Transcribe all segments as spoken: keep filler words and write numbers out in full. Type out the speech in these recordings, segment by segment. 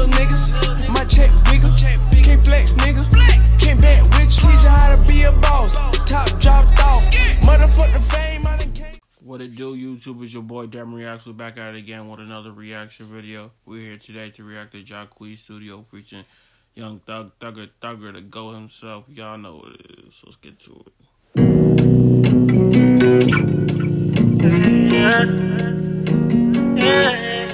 little niggas. My check bigger. Can't flex, nigga. Can't bet with you. Teach you how to be a boss. Top dropped off. Motherfuck the fame. I done came. What it do, YouTube? It's your boy Damn Reacts. We're back at it again with another reaction video. We're here today to react to Jacquees Studio featuring Young Thug, Thugger, Thugger, the GOAT himself. Y'all know what it is. Let's get to it. Yeah. Yeah.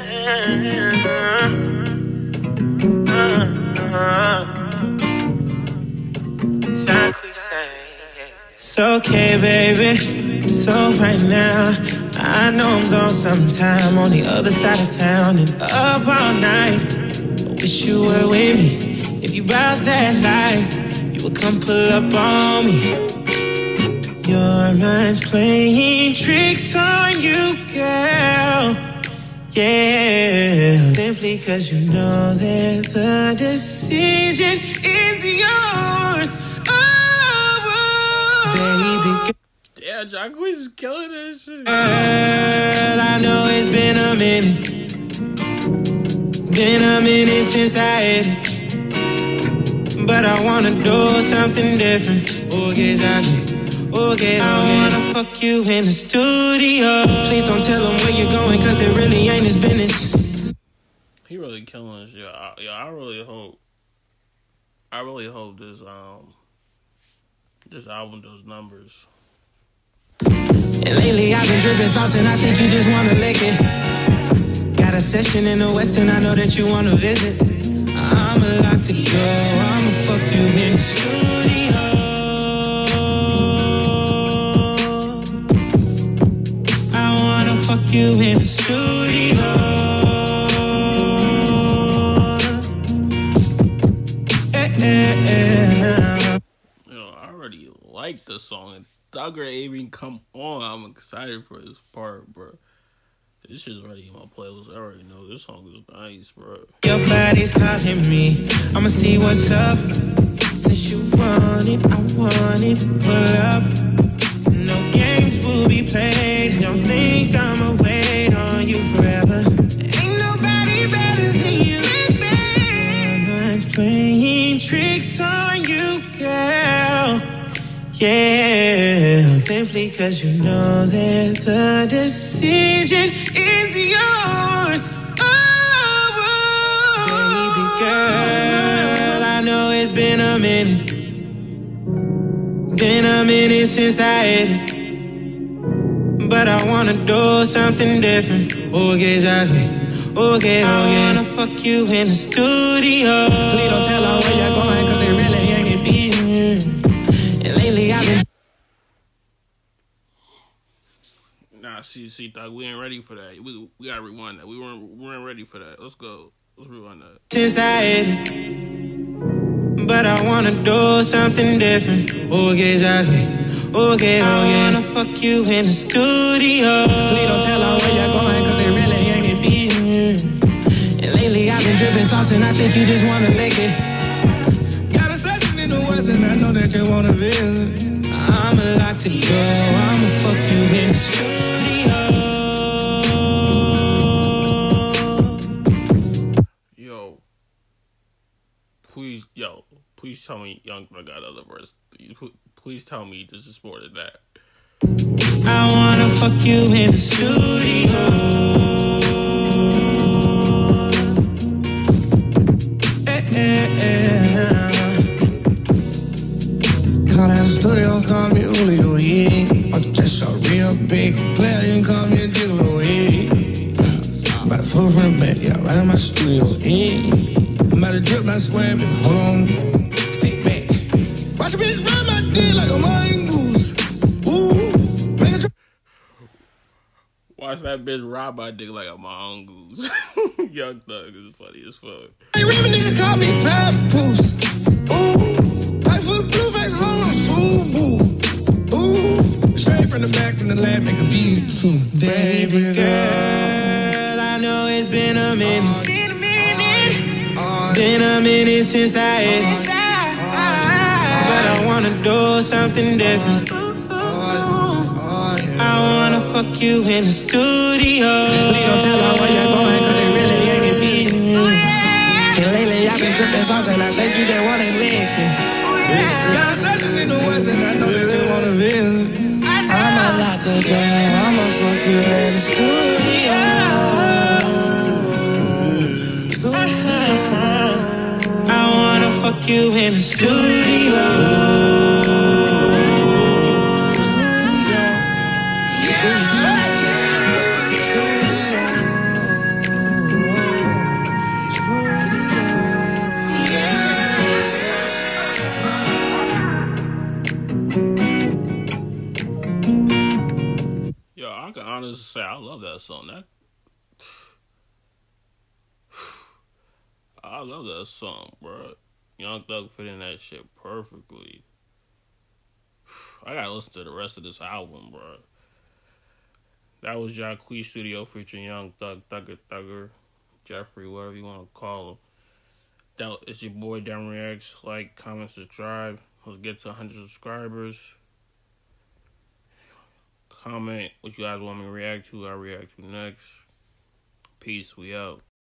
It's okay, baby. So right now, I know I'm gone sometime on the other side of town and up all night. I wish you were with me. If you bout that life, you would come pull up on me. Your mind's playing tricks on you, girl. Yeah, simply cause you know that the decision is yours. Baby, yeah, Jacquees is killing this shit. Girl, I know it's been a minute. Been a minute since I hit it. But I wanna do something different. Okay, Jacquees. Okay, I wanna fuck you in the studio. Please don't tell him where you're going, cause it really ain't his business. He really killing this shit. I, yeah, I really hope. I really hope this um. This album does numbers. And lately I've been dripping sauce and I think you just wanna lick it. Got a session in the West and I know that you wanna visit. I'm a lot to go, I'ma fuck you in the studio. I wanna fuck you in the studio. Eh, eh, eh. Like the song and Thugger even come on. I'm excited for this part, bro. This shit's already in my playlist. I already know this song is nice, bro. Your body's calling me. I'ma see what's up. Since you want it, I want it. Pull up. No games will be played. Don't think I'ma wait on you forever. Ain't nobody better than you, baby. My mind's playing tricks on you, girl. Yeah, simply cause you know that the decision is yours. Oh, baby girl, I know it's been a minute. Been a minute since I hit it. But I wanna do something different. Okay, Jacquees. Okay, I wanna fuck you in the studio. Please don't tell her where you're going, cause they really ain't it beating. And lately I've been. Nah, see, see, Thug, we ain't ready for that. We we gotta rewind that. We weren't we weren't ready for that. Let's go. Let's rewind that. Since I hit it, but I wanna do something different. Okay, Jacquees. Okay, I wanna fuck you in the studio. Please don't tell her where you're going, cause they really ain't it beating. And lately I've been dripping sauce and I think you just wanna lick it. Got a session in the West and I know that you wanna visit. I'm a lot to go, I'ma fuck you in the studio. Yo, please, yo, please tell me Young Thug got other verse. Please tell me this is more than that. I wanna fuck you in the studio. Eh, eh, eh. Call out the studio, call me Julio, yeah. I'm just a real big player, you can call me a Gigolo, yeah. I'm about to pull from the back, yeah, right in my studio, yeah. I'm about to drip my swag, baby, hold on. Sit back. Watch a bitch ride my dick like a mongoose. Ooh, make a drip. Watch that bitch ride my dick like a mongoose. Young Thug is funny as fuck. Hey, Remy nigga call me Papoose. Ooh, pipe full of blue face, hold on, Subaru. Ooh, straight from the back in the lab, make a beat too. Baby girl, I know it's been a minute. Uh, Been a minute. Uh, uh, been a minute since I hit it. But I wanna do something different. I wanna fuck you in the studio. Please don't tell her where you're going, cause it really ain't it beating. And sauce and I think you just wanna lick it. Got a session in the West and I know that you wanna visit. I'ma lock the door, I'ma fuck you in the studio. I wanna fuck you in the studio. Yo, I can honestly say I love that song. That I love that song, bro. Young Thug fit in that shit perfectly. I gotta listen to the rest of this album, bro. That was Jacquees Studio featuring Young Thug, Thugger, Thugger, Jeffrey, whatever you want to call him. That, it's your boy, Damn Reacts. Like, comment, subscribe. Let's get to one hundred subscribers. Comment what you guys want me to react to. I'll react to next. Peace. We out.